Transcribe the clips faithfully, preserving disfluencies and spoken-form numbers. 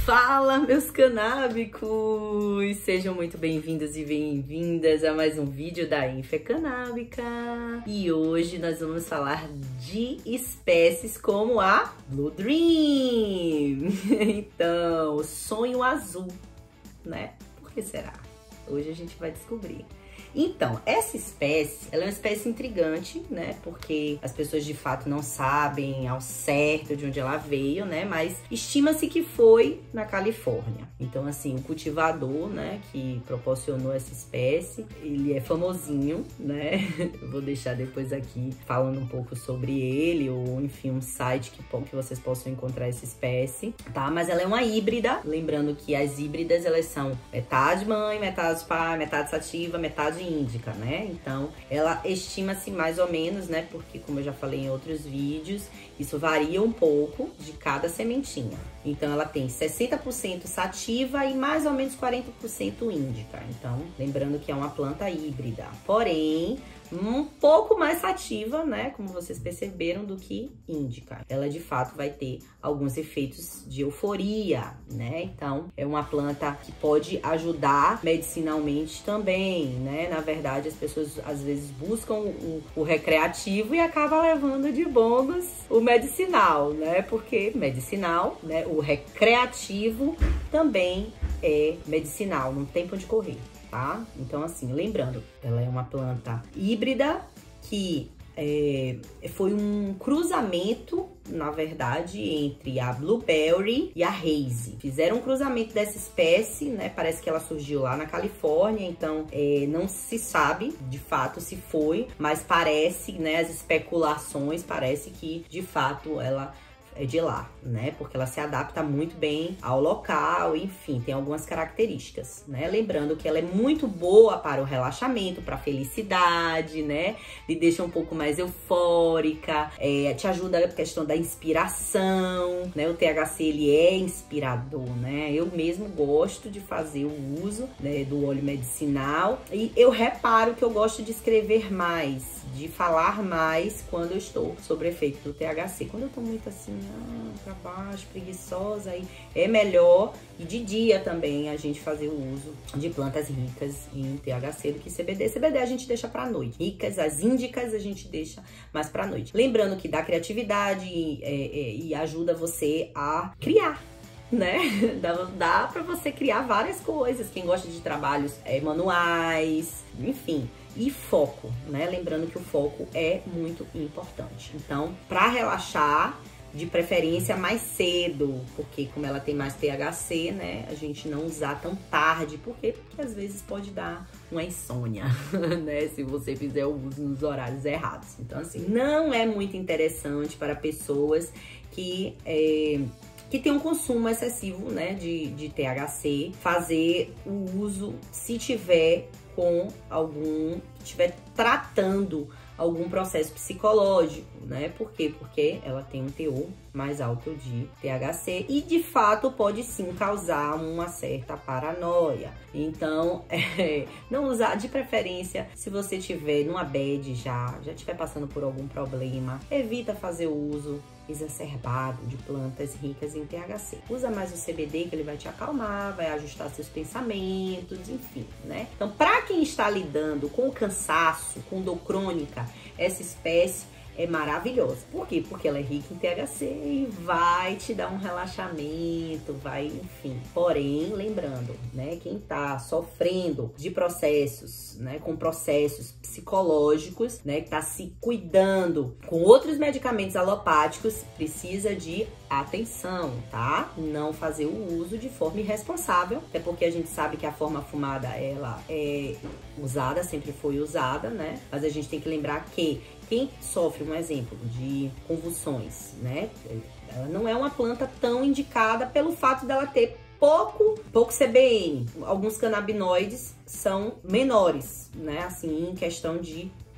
Fala, meus canábicos! Sejam muito bem-vindos e bem-vindas a mais um vídeo da Info é Canábica. E hoje nós vamos falar de espécies como a Blue Dream. Então, o sonho azul, né? Por que será? Hoje a gente vai descobrir. Então, essa espécie, ela é uma espécie intrigante, né? Porque as pessoas de fato não sabem ao certo de onde ela veio, né? Mas estima-se que foi na Califórnia. Então, assim, o cultivador, né, que proporcionou essa espécie, ele é famosinho, né? Eu vou deixar depois aqui falando um pouco sobre ele, ou enfim, um site que, que vocês possam encontrar essa espécie, tá? Mas ela é uma híbrida, lembrando que as híbridas, elas são metade mãe, metade pai, metade sativa, metade índica, né? Então, ela estima-se mais ou menos, né? Porque, como eu já falei em outros vídeos, isso varia um pouco de cada sementinha. Então, ela tem sessenta por cento sativa e mais ou menos quarenta por cento índica. Então, lembrando que é uma planta híbrida. Porém, um pouco mais sativa, né? Como vocês perceberam, do que índica. Ela, de fato, vai ter alguns efeitos de euforia, né? Então, é uma planta que pode ajudar medicinalmente também, né? Na verdade, as pessoas, às vezes, buscam o, o recreativo e acabam levando de bombas o medicinal, né? Porque medicinal, né? O recreativo também é medicinal, não tem pra onde correr. Tá? Então, assim, lembrando, ela é uma planta híbrida que é, foi um cruzamento, na verdade, entre a Blueberry e a Haze. Fizeram um cruzamento dessa espécie, né? Parece que ela surgiu lá na Califórnia, então é, não se sabe de fato se foi, mas parece, né? As especulações, parece que de fato ela é de lá, né? Porque ela se adapta muito bem ao local, enfim, tem algumas características, né? Lembrando que ela é muito boa para o relaxamento, para a felicidade, né? Lhe deixa um pouco mais eufórica, é, te ajuda a questão da inspiração, né? O T H C, ele é inspirador, né? Eu mesmo gosto de fazer o uso, né, do óleo medicinal e eu reparo que eu gosto de escrever mais, de falar mais quando eu estou sob efeito do T H C. Quando eu tô muito assim, ah, pra baixo, preguiçosa, aí é melhor, e de dia também, a gente fazer o uso de plantas ricas em T H C do que C B D. C B D a gente deixa pra noite. Ricas, as índicas a gente deixa mais pra noite. Lembrando que dá criatividade e, é, e ajuda você a criar, né? Dá, dá pra você criar várias coisas. Quem gosta de trabalhos é, manuais, enfim. E foco, né? Lembrando que o foco é muito importante. Então, para relaxar, de preferência mais cedo, porque como ela tem mais T H C, né? A gente não usar tão tarde. Por quê? Porque às vezes pode dar uma insônia, né? Se você fizer o uso nos horários errados. Então, assim, não é muito interessante para pessoas que... É, que tem um consumo excessivo, né, de, de T H C, fazer o uso se tiver com algum, estiver tratando algum processo psicológico, né? Por quê? Porque ela tem um teor mais alto de T H C e, de fato, pode sim causar uma certa paranoia. Então, é, não usar, de preferência, se você tiver numa bad já, já estiver passando por algum problema, evita fazer o uso exacerbado de plantas ricas em T H C. Usa mais o C B D, que ele vai te acalmar, vai ajustar seus pensamentos, enfim, né? Então, para quem está lidando com o cansaço, com dor crônica, essa espécie é maravilhosa. Por quê? Porque ela é rica em T H C e vai te dar um relaxamento, vai, enfim. Porém, lembrando, né, quem tá sofrendo de processos, né, com processos psicológicos, né, que tá se cuidando com outros medicamentos alopáticos, precisa de atenção, tá? Não fazer o uso de forma irresponsável, até porque a gente sabe que a forma fumada, ela é usada, sempre foi usada, né? Mas a gente tem que lembrar que quem sofre, um exemplo, de convulsões, né? Ela não é uma planta tão indicada pelo fato dela ter pouco, pouco C B N. Alguns canabinoides são menores, né? Assim, em questão de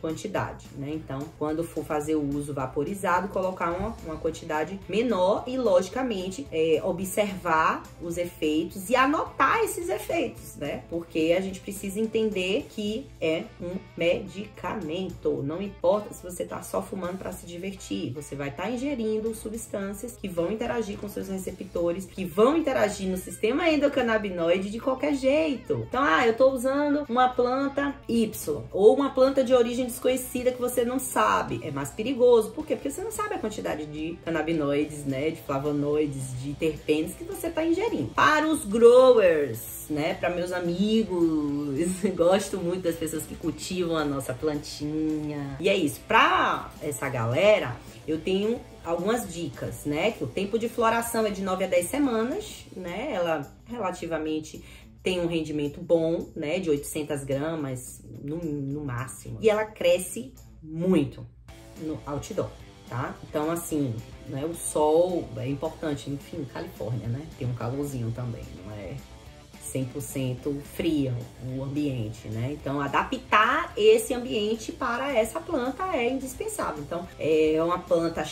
quantidade, né? Então, quando for fazer o uso vaporizado, colocar uma, uma quantidade menor e, logicamente, é, observar os efeitos e anotar esses efeitos, né? Porque a gente precisa entender que é um medicamento. Não importa se você tá só fumando para se divertir, você vai estar tá ingerindo substâncias que vão interagir com seus receptores, que vão interagir no sistema endocannabinoide de qualquer jeito. Então, ah, eu tô usando uma planta Y ou uma planta de origem desconhecida que você não sabe. É mais perigoso. Por quê? Porque você não sabe a quantidade de canabinoides, né, de flavonoides, de terpenos que você tá ingerindo. Para os growers, né, para meus amigos, gosto muito das pessoas que cultivam a nossa plantinha. E é isso. Para essa galera, eu tenho algumas dicas, né? Que o tempo de floração é de nove a dez semanas, né? Ela relativamente tem um rendimento bom, né? De oitocentas gramas no, no máximo. E ela cresce muito no outdoor, tá? Então, assim, né? O sol é importante. Enfim, Califórnia, né? Tem um calorzinho também, não é cem por cento frio o ambiente, né? Então, adaptar esse ambiente para essa planta é indispensável. Então, é uma planta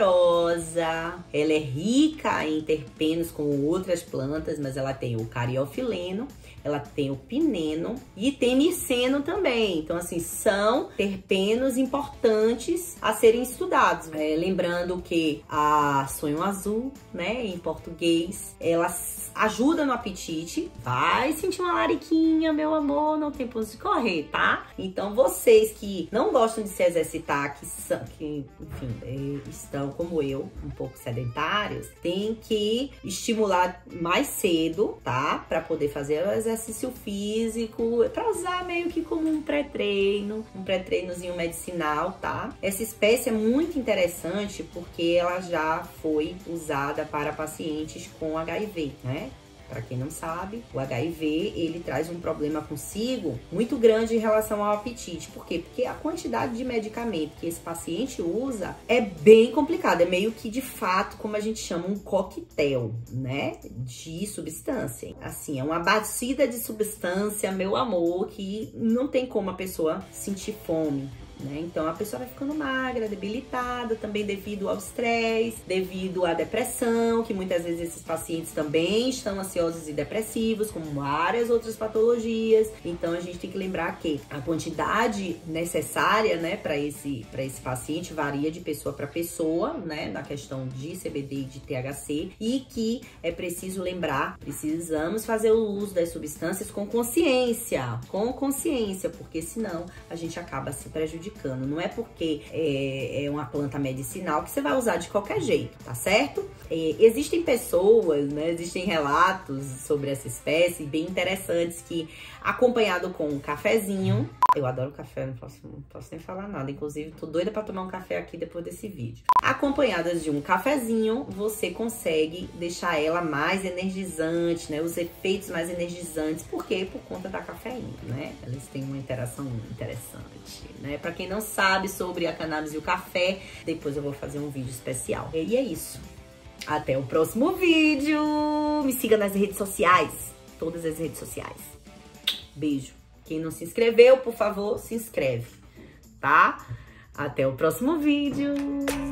cheirosa, ela é rica em terpenos como outras plantas, mas ela tem o cariofileno, ela tem o pineno e tem miceno também. Então, assim, são terpenos importantes a serem estudados. É, lembrando que a sonho azul, né, em português, ela ajuda no apetite. Vai sentir uma lariquinha, meu amor, não tem ponto de correr, tá? Então, vocês que não gostam de se exercitar, que, são, que enfim, estão como eu, um pouco sedentários, tem que estimular mais cedo, tá? Pra poder fazer o exercício físico, pra usar meio que como um pré-treino, um pré-treinozinho medicinal, tá? Essa espécie é muito interessante porque ela já foi usada para pacientes com H I V, né? Para quem não sabe, o H I V, ele traz um problema consigo muito grande em relação ao apetite. Por quê? Porque a quantidade de medicamento que esse paciente usa é bem complicada. É meio que, de fato, como a gente chama, um coquetel, né? De substância. Assim, é uma batida de substância, meu amor, que não tem como a pessoa sentir fome, né? Então, a pessoa vai ficando magra, debilitada, também devido ao estresse, devido à depressão, que muitas vezes esses pacientes também estão ansiosos e depressivos, como várias outras patologias. Então, a gente tem que lembrar que a quantidade necessária, né, para esse, para esse paciente varia de pessoa para pessoa, né, na questão de C B D e de T H C, e que é preciso lembrar, precisamos fazer o uso das substâncias com consciência, com consciência, porque senão a gente acaba se prejudicando. Não é porque é, é uma planta medicinal que você vai usar de qualquer jeito, tá certo? É, existem pessoas, né, existem relatos sobre essa espécie bem interessantes que, acompanhado com um cafezinho, eu adoro café, não posso, não posso nem falar nada, inclusive tô doida pra tomar um café aqui depois desse vídeo. Acompanhadas de um cafezinho, você consegue deixar ela mais energizante, né, os efeitos mais energizantes. Por quê? Por conta da cafeína, né? Eles têm uma interação interessante, né? Pra quem não sabe sobre a cannabis e o café, depois eu vou fazer um vídeo especial. E é isso. Até o próximo vídeo. Me siga nas redes sociais, todas as redes sociais. Beijo. Quem não se inscreveu, por favor, se inscreve, tá? Até o próximo vídeo.